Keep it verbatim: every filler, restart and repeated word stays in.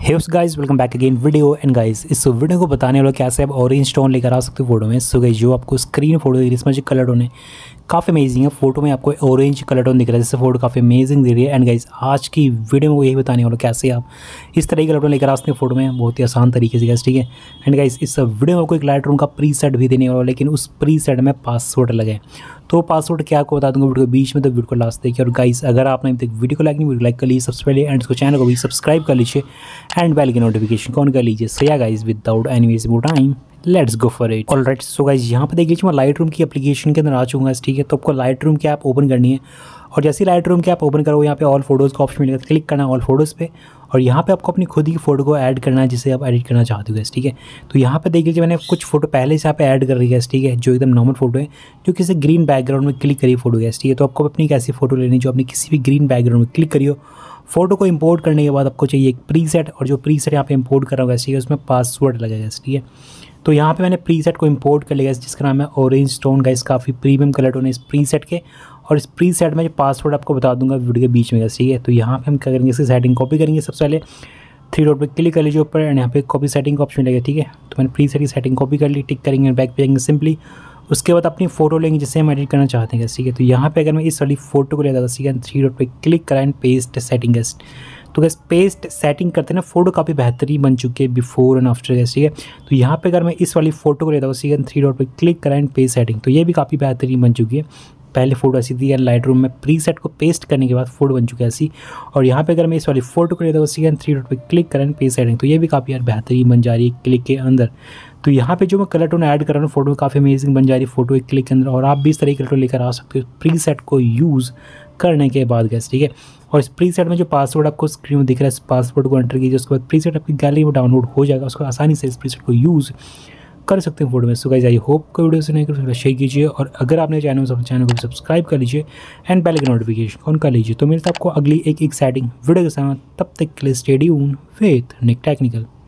Hey guys, welcome back again video. And guys, इस video को बताने वाला कैसे आप ऑरेंज टोन लेकर आ सकते हो फोटो में। सो गाइस, जो आपको स्क्रीन फोटो दिख रही है इसमें जो कलर टोन है काफ़ी अमेजिंग है। फोटो में आपको ऑरेंज कलर टोन दिख रहा है जिससे फोटो काफ़ी अमेजिंग दिख रही है। एंड गाइस, आज की वीडियो में वो यही बताने वाला कैसे आप इस तरह की कलर टोन लेकर आ सकते हैं फोटो में बहुत ही आसान तरीके से गाइस, ठीक है। एंड गाइस, इस वीडियो में आपको एक लाइट रूम का प्री सेट भी देने वाला, लेकिन उस प्री सेट में पासवर्ड लगे। तो पासवर्ड क्या आपको बता दूंगा वीडियो के बीच में, तो वीडियो को लास्ट देखिए। और गाइस, अगर आपने अभी तक वीडियो को लाइक नहीं वीडियो लाइक कर लीजिए सबसे पहले, एंड इसको चैनल को भी सब्सक्राइब कर लीजिए एंड बेल की नोटिफिकेशन ऑन कर लीजिए। So yeah guys, without any wasting time let's go for it. Alright, so guys, यहाँ पे देख लीजिए मैं लाइट रूम की एप्लीकेशन के अंदर आ चुका है, ठीक है। तो आपको लाइट रूम की ऐप ओपन करनी है, और जैसे लाइट रूम की ऐप ओपन करो यहाँ पे ऑल फोटोज़ का ऑप्शन मिलेगा, क्लिक करना है ऑल फोटोज़ पे। और यहाँ पे आपको अपनी खुद की फ़ोटो को ऐड करना है जिसे आप एडिट करना चाहते हो गैस, ठीक है। तो यहाँ पे देख लीजिए मैंने कुछ फोटो पहले से यहाँ पे ऐड कर रही है, ठीक है, जो एकदम नॉर्मल फोटो है जो किसी ग्रीन बैकग्राउंड में क्लिक करी फोटो गैस, ठीक है। तो आपको अपनी एक ऐसी फोटो लेनी जो अपनी किसी भी ग्रीन बैकग्राउंड में क्लिक करियो। फोटो को इंपोर्ट करने के बाद आपको चाहिए एक प्रीसेट, और जो प्रीसेट यहाँ पे इंपोर्ट कर रहा हूँ गैस, ठीक है, उसमें पासवर्ड लगेगा गैस, ठीक है। तो यहाँ पे मैंने प्रीसेट को इंपोर्ट कर लिया जिसका नाम है ऑरेंज टोन गाइस, काफ़ी प्रीमियम कलर टोन है इस प्रीसेट के। और इस प्रीसेट में जो पासवर्ड आपको बता दूंगा वीडियो के बीच में गैस, ठीक है। तो यहाँ पे हम क्या करेंगे, इसकी सेटिंग कॉपी करेंगे। सबसे पहले थ्री डॉट पे क्लिक कर लीजिए ऊपर, एंड यहाँ पे कॉपी सेटिंग का ऑप्शन लगेगा, ठीक है। तो मैंने प्रीसेट की सेटिंग कॉपी कर ली, टिक करेंगे, बैक पे जाएंगे सिंपली। उसके बाद अपनी फोटो लेंगे जिससे हम एडिट करना चाहते हैं, ठीक है। तो यहाँ पे अगर मैं इस वाली फोटो को लेता ठीक है, थ्री डॉट पे क्लिक करा एंड पेस्ट सेटिंग गैस। तो गैस, पेस्ट सेटिंग करते हैं ना, फोटो काफ़ी बेहतरीन बन चुकी है बिफोर एंड आफ्टर गैस, ठीक है। तो यहाँ पे अगर मैं इस वाली फोटो को लेता हूँ, ठीक है, थ्री डॉट पे क्लिक करा एंड पेस्ट सेटिंग, तो ये भी काफ़ी बेहतरीन बन चुकी है। पहले फोटो ऐसी थी, लाइट रूम में प्रीसेट को पेस्ट करने के बाद फोटो बन चुकी है ऐसी। और यहाँ पे अगर मैं इस वाली फोटो को लेता हूँ, ठीक है, थ्री डॉट पे क्लिक करा एंड पेस्ट सेटिंग, तो ये भी काफ़ी यार बेहतरीन बन जा रही है क्लिक के अंदर। तो यहाँ पे जो मैं कलर टोन ऐड कर रहा हूँ फोटो में काफ़ी अमेजिंग बन जा रही है फोटो एक क्लिक के अंदर। और आप भी इस तरह कलर टोन लेकर आ सकते हो प्रीसेट को यूज़ करने के बाद गैस, ठीक है। और इस प्रीसेट में जो पासवर्ड आपको स्क्रीन में दिख रहा है, इस पासवर्ड को एंटर कीजिए, उसके बाद प्रीसेट आपकी गैलरी में डाउनलोड हो जाएगा। उसको आसानी से इस प्रीसेट को यूज़ कर सकते हैं फोटो में। सो गाइस, आई होप को वीडियो से नहीं कर सकते शेयर कीजिए, और अगर आपने चैनल को चैनल को सब्सक्राइब कर लीजिए एंड बेल की नोटिफिकेशन ऑन कर लीजिए। तो मिलता है आपको अगली एक एक्साइटिंग वीडियो के साथ, तब तक के लिए stay tuned with Nick technical.